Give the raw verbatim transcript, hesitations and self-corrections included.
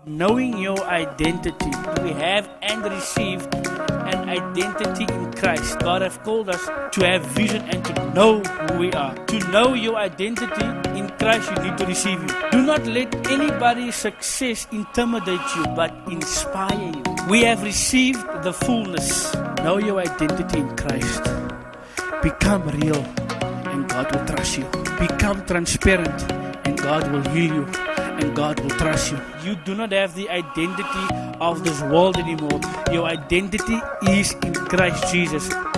knowing your identity. We have and received an identity in Christ. God has called us to have vision and to know who we are. To know your identity in Christ, you need to receive it. Do not let anybody's success intimidate you, but inspire you. We have received the fullness. Know your identity in Christ. Become real, and God will trust you. Become transparent, and God will heal you, and God will trust you. You do not have the identity of this world anymore. Your identity is in Christ Jesus.